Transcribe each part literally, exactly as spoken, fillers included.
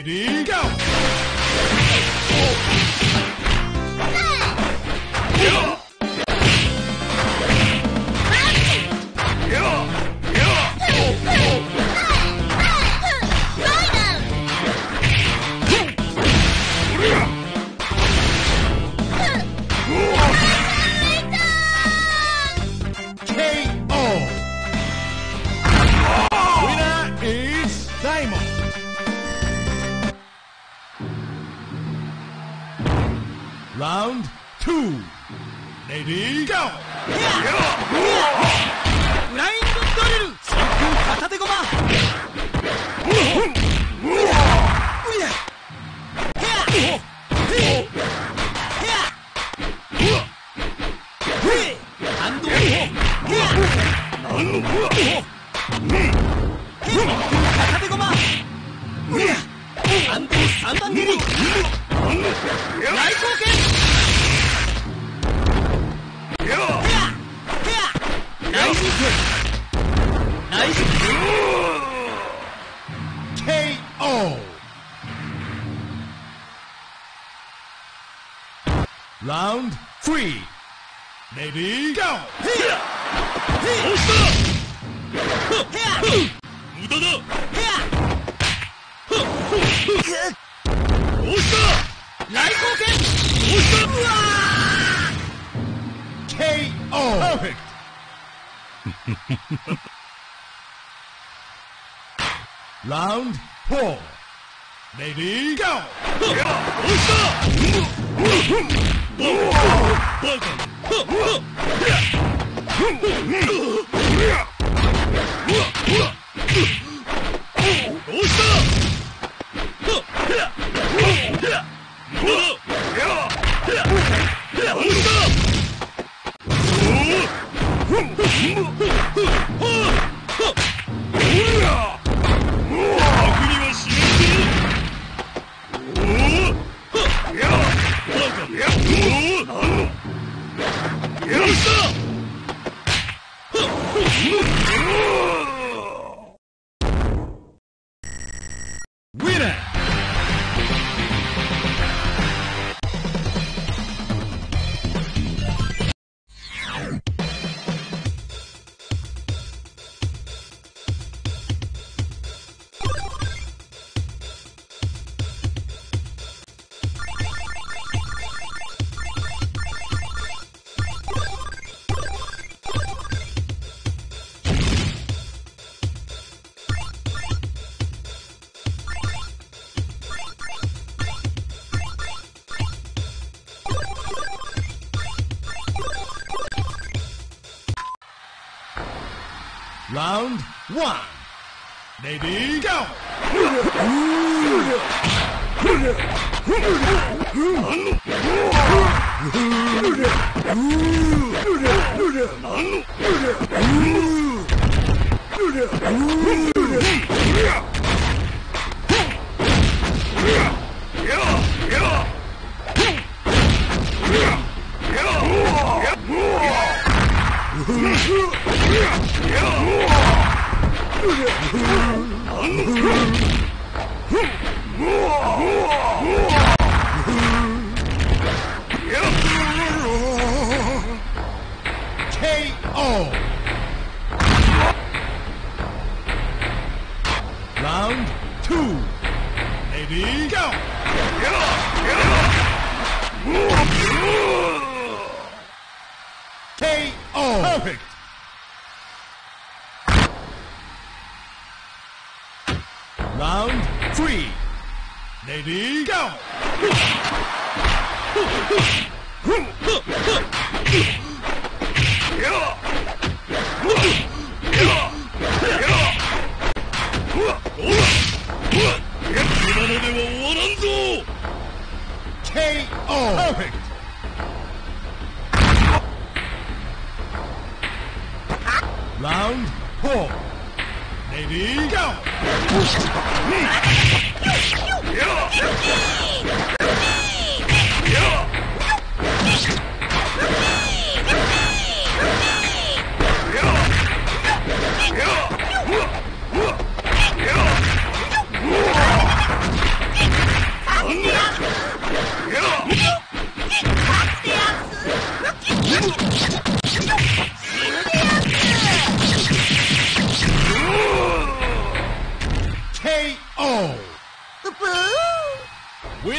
Ready, go! Round two. Ready, go! ブラインドドリル真空片手駒反動片手駒反動三段切り大貢献ナイスナイス K O. Round three. Ready, go! 無駄だ大貢献 K O. Perfect. Round four. Ready, go! ラウンドワン。レディーゴー。ケーオー。ラウンドツー。レディーゴー。ケーオー。Perfect. Round three. Ready, go! K O. Perfect. Round four. Ready, go!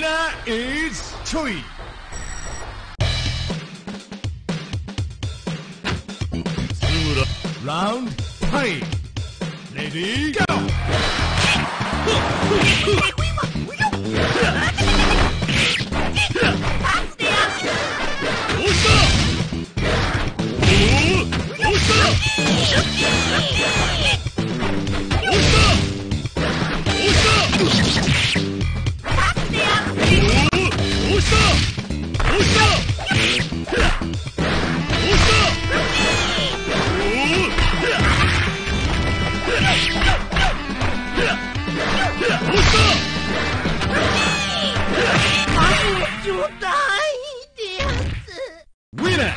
Winner is Choi. Round five. Ready, go! Winner!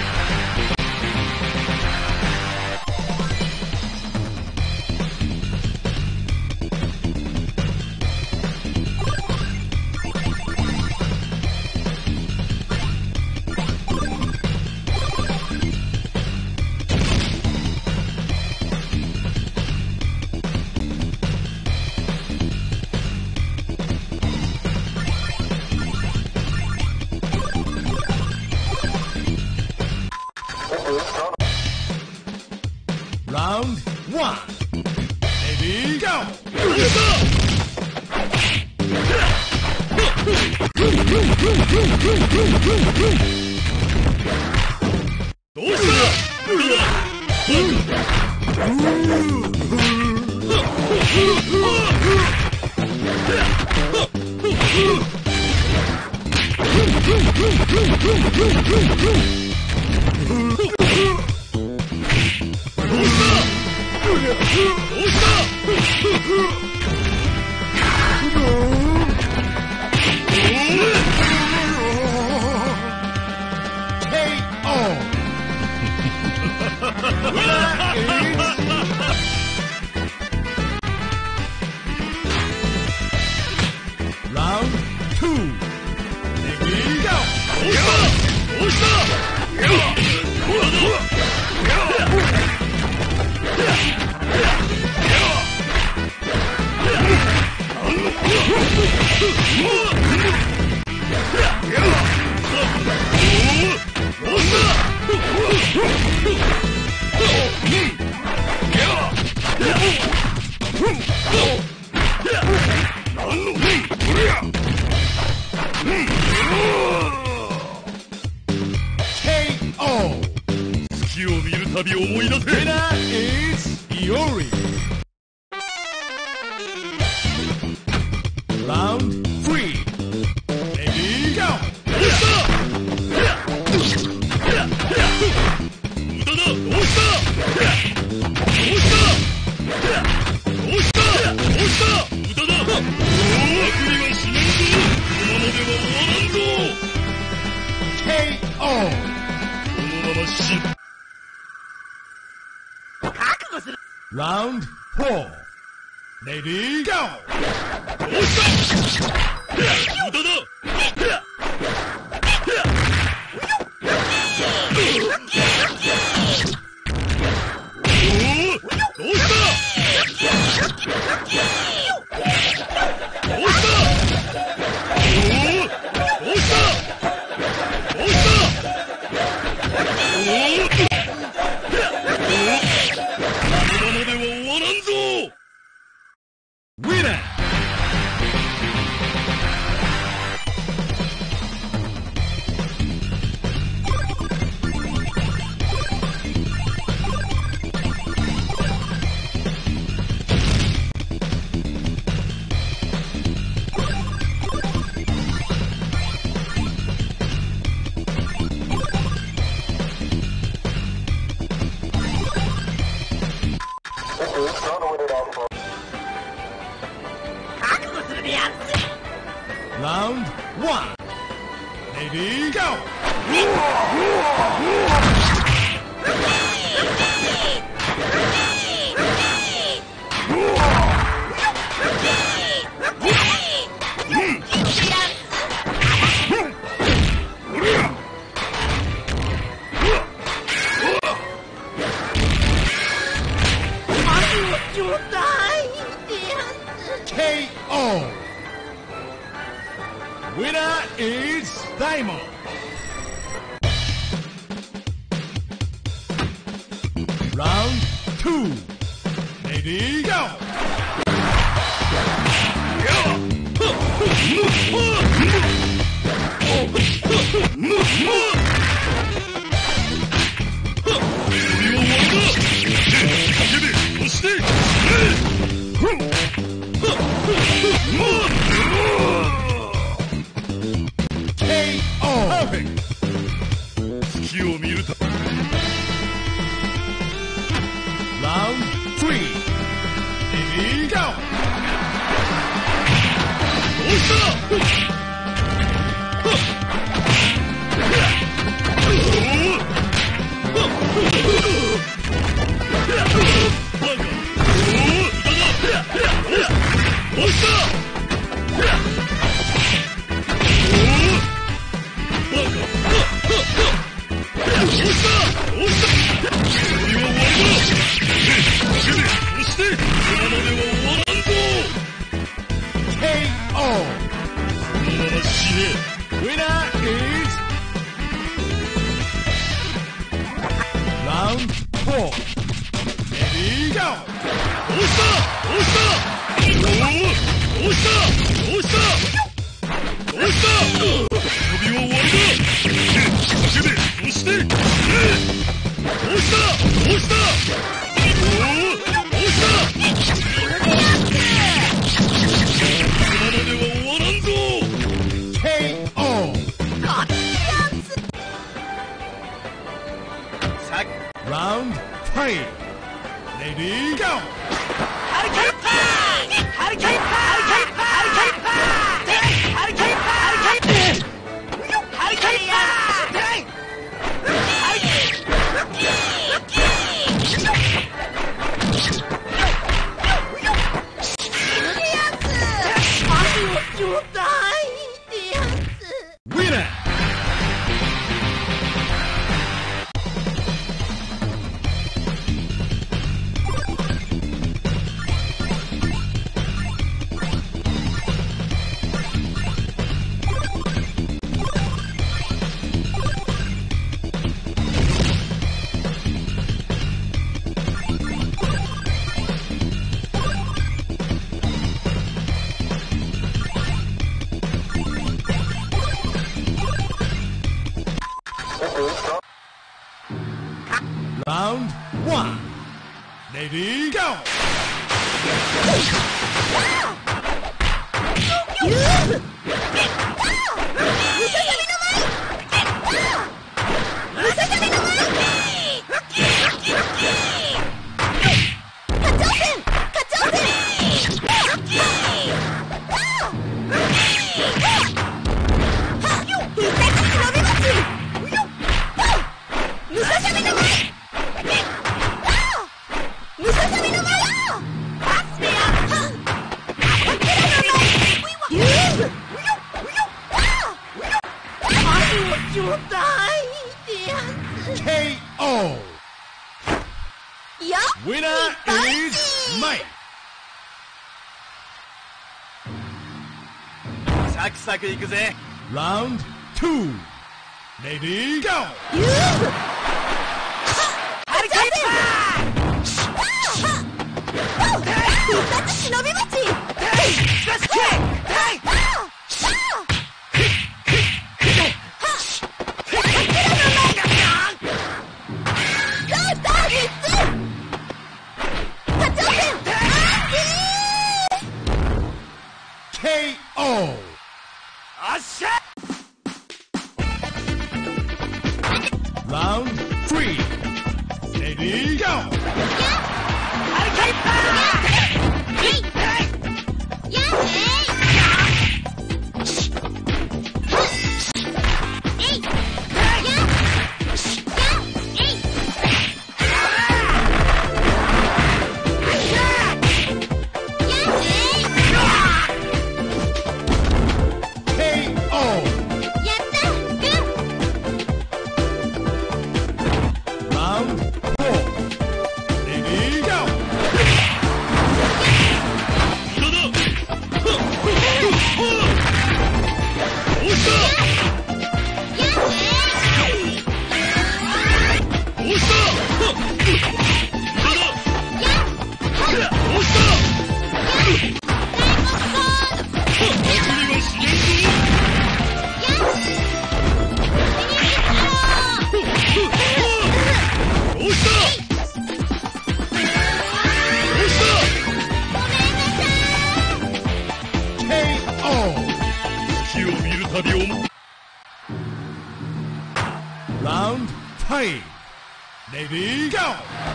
Round one. Ready, go! Round two. Ready, go! K O. 月を見るたび思い出せ。Winner is Iori. Round three. Ready, go! 無駄だ。どうした？どうした？どうした？どうした？無駄だ。楽にはしないぞ。このままでは終わらんぞ。ケーオー. このまま死ぬ。覚悟する。Round four. Ready, go! どうした？無駄だ。どうした？Winner! Round one. Ready, go! K O. Winner is Daimon. Round two. Ready, go! K O. Perfect. 隙を見るた Round three. Ready, go! どうした Round three. Ready, go! Hurricane Punch! Hurricane Punch! Hurricane Punch! Hurricane Punch! Hurricane Winner! Round one. Ready, go! K O. Winner is Mike. サクサクいくぜ。 Round two. Ready, go! ハリケーンパンチ！必殺忍び鉢！スラッシュキック！ K O. あっしゃ！ Round three. Ready, go! ハリケーンパンチ！ K 再びおもラウンドファイトレディーゴー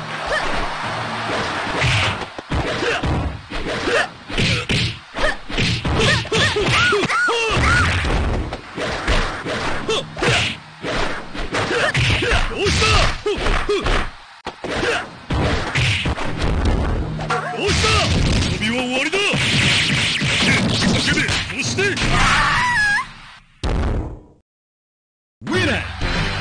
どうしたどうした遊びは終わりだ叫べそしてウィナー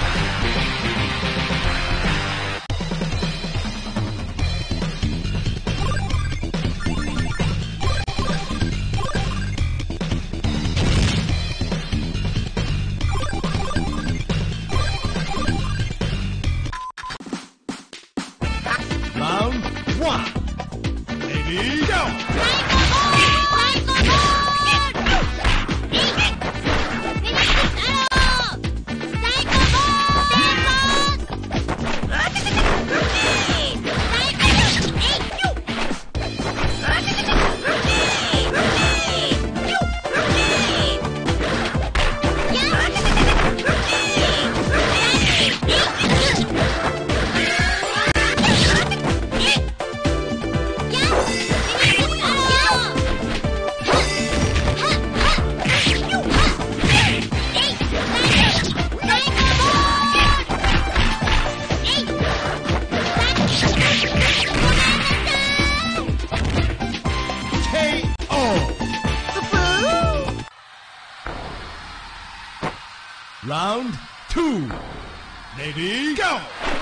Round two. Ready, go!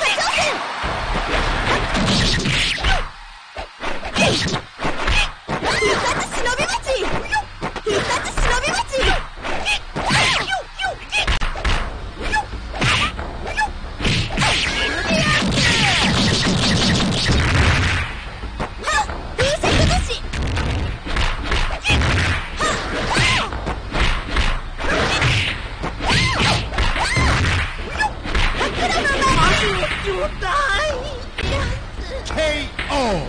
K O.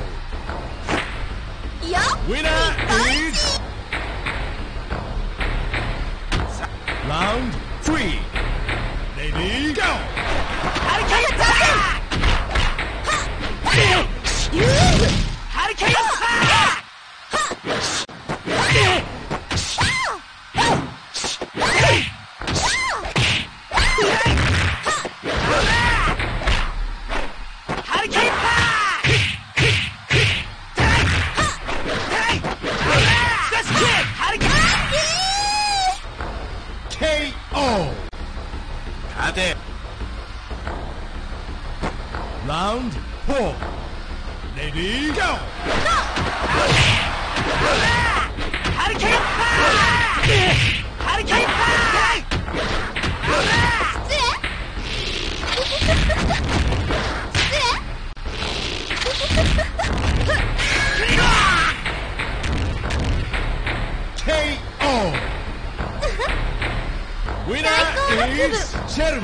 Winner is round three. Ready, go! Hurricane attack! Hurricane attack! K O. Round four. Ready, go! Hurricane attack! Hurricane attack! K O. Winner is Jeremy.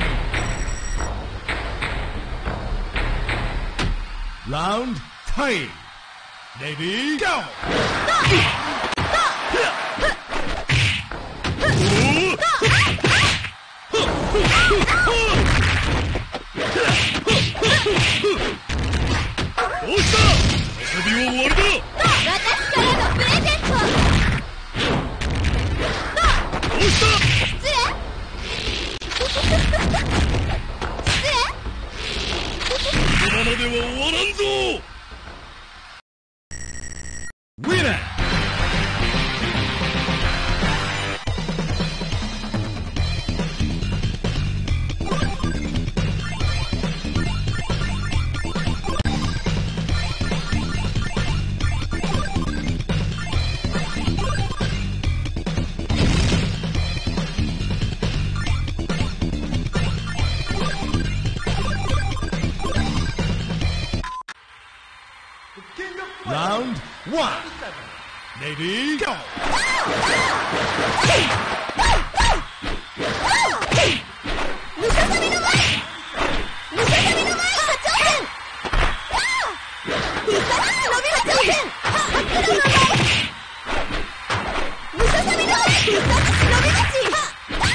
Round five. Ready, go! どうした遊びは終わりだ私からのプレゼントどうした失礼失礼このままでは終わらんぞ Winner! Round one. Ready, go! ムササビの前ムササビの前初挑戦必殺忍びの挑戦白黒の前ムササビの必殺忍び勝ち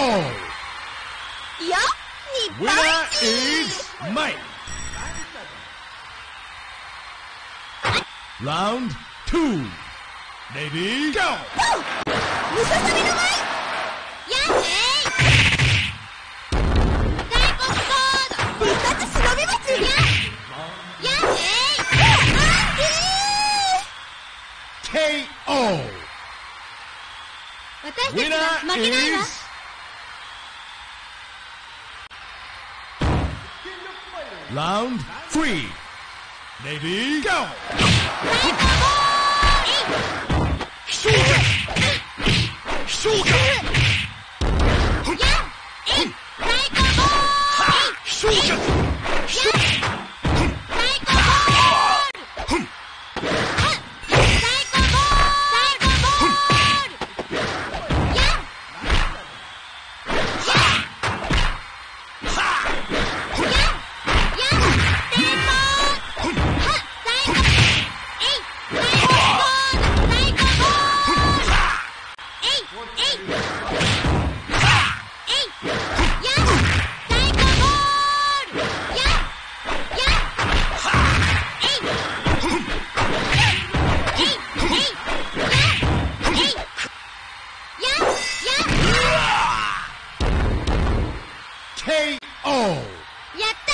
いや、日本 Winner 一 is Mike. Round two. Ready, go! ムササビの舞やんへい大黒コード復活忍び祭りややんへいアンディケーオー. 私たち Winner が負けないわ is Round three. Ready, go! 大黒飛翔剣飛翔剣飛翔剣飛翔ケーオー. やった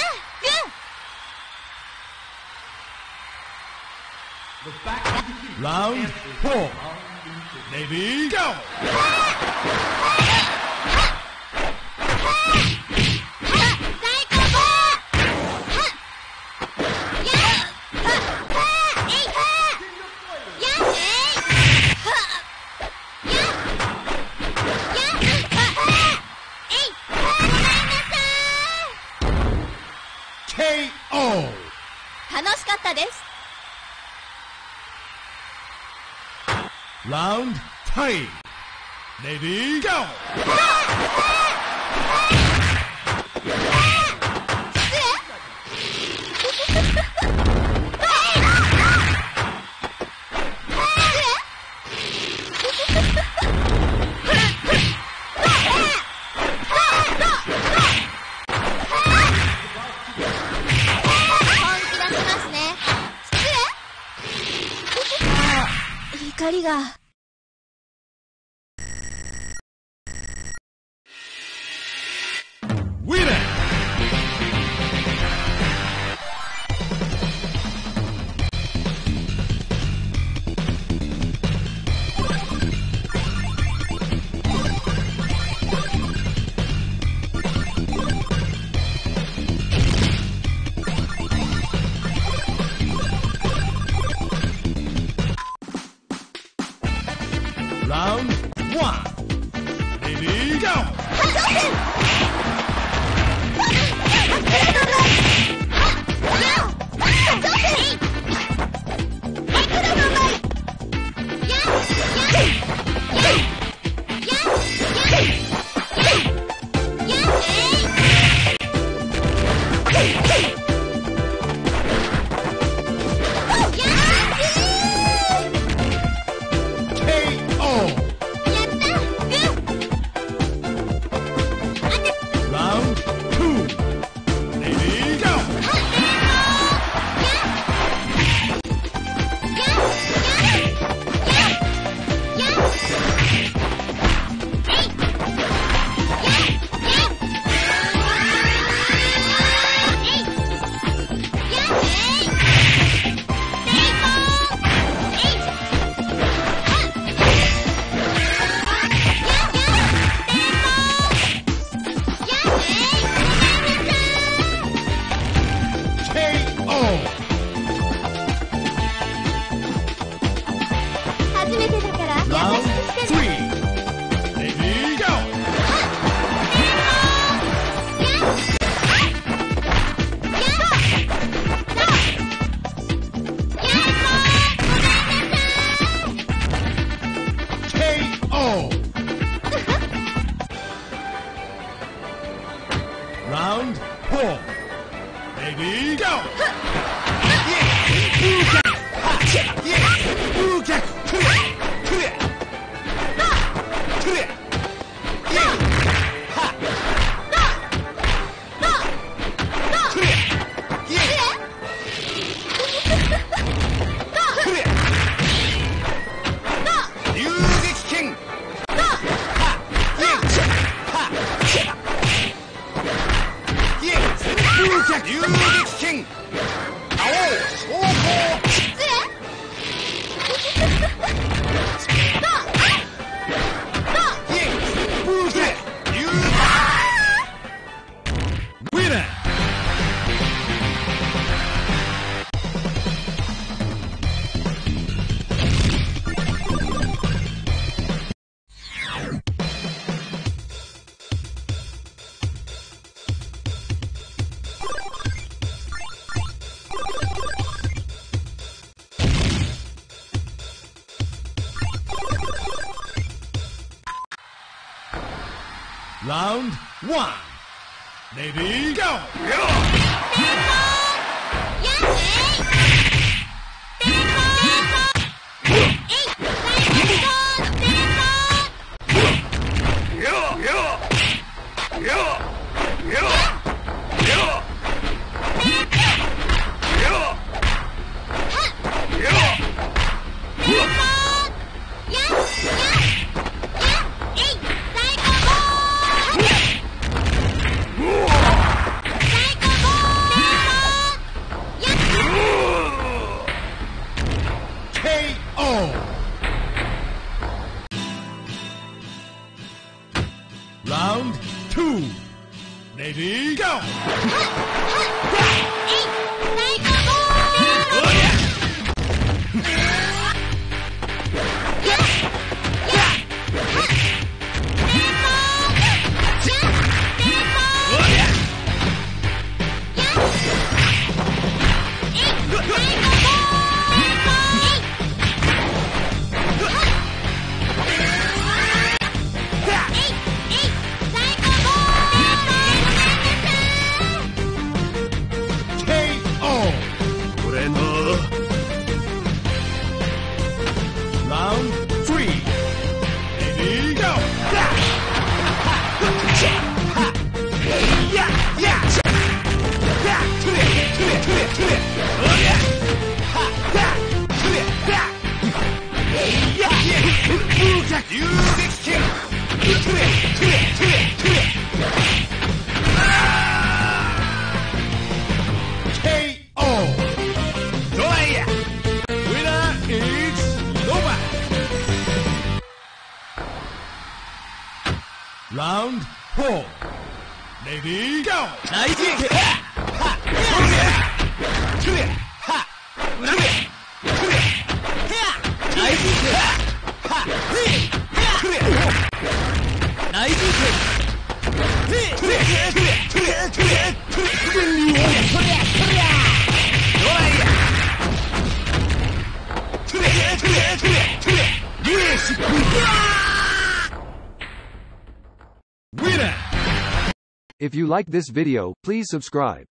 グ Round four. Ready, go! ケーオー. 楽しかったです Round three. Ready, go! 怒りが Winner! Round one. Ready, go! や Round one. Ready, go! K O. Round two. Ready, go! Round three. Ready, go! K O. Winner is Nova. Round four. Ready, go! Winner! If you like this video, please subscribe.